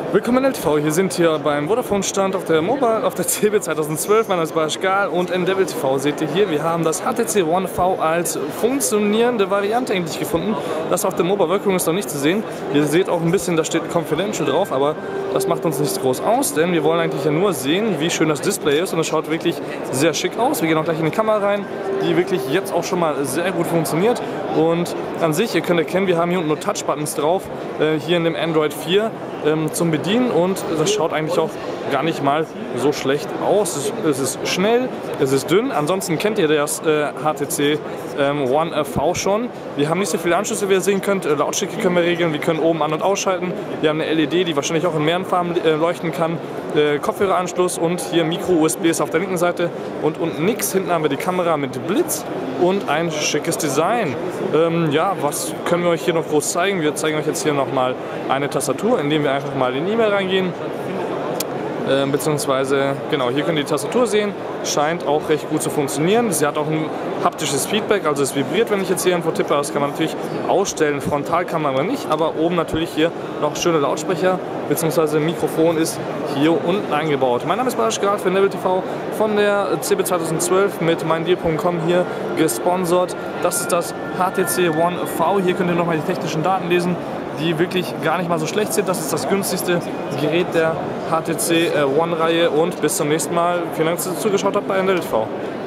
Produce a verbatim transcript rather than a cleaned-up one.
Willkommen in L T V, hier sind wir beim Vodafone-Stand auf der Mobile, auf der C B zweitausendzwölf. Mein Name ist Barış Gal und in Devil T V seht ihr hier, wir haben das H T C One V als funktionierende Variante eigentlich gefunden. Das auf der Mobile-Wirkung ist noch nicht zu sehen. Ihr seht auch ein bisschen, da steht Confidential drauf, aber das macht uns nichts groß aus, denn wir wollen eigentlich ja nur sehen, wie schön das Display ist und es schaut wirklich sehr schick aus. Wir gehen auch gleich in die Kamera rein, die wirklich jetzt auch schon mal sehr gut funktioniert. Und an sich, ihr könnt erkennen, wir haben hier unten nur Touch-Buttons drauf, äh, hier in dem Android vier ähm, zum Bedienen, und das schaut eigentlich auch gar nicht mal so schlecht aus. Es ist, es ist schnell, es ist dünn. Ansonsten kennt ihr das äh, H T C ähm, One V schon. Wir haben nicht so viele Anschlüsse, wie ihr sehen könnt. Äh, Lautstärke können wir regeln, wir können oben an- und ausschalten. Wir haben eine L E D, die wahrscheinlich auch in mehreren Farben äh, leuchten kann. Äh, Kopfhöreranschluss und hier Micro-U S B ist auf der linken Seite und unten nix. Hinten haben wir die Kamera mit Blitz und ein schickes Design. Ähm, ja, was können wir euch hier noch groß zeigen? Wir zeigen euch jetzt hier nochmal eine Tastatur, indem wir einfach mal in die E-Mail reingehen. Äh, beziehungsweise, genau, hier könnt ihr die Tastatur sehen, scheint auch recht gut zu funktionieren. Sie hat auch ein haptisches Feedback, also es vibriert, wenn ich jetzt hier irgendwo tippe. Das kann man natürlich ausstellen, Frontalkamera nicht, aber oben natürlich hier noch schöne Lautsprecher, beziehungsweise Mikrofon ist hier unten eingebaut. Mein Name ist Barış Gal für Devil T V von der C B zweitausendzwölf mit meindeal punkt com hier gesponsert. Das ist das H T C One V. Hier könnt ihr nochmal die technischen Daten lesen, die wirklich gar nicht mal so schlecht sind. Das ist das günstigste Gerät der H T C One-Reihe und bis zum nächsten Mal. Vielen Dank, dass ihr zugeschaut habt bei Devil T V.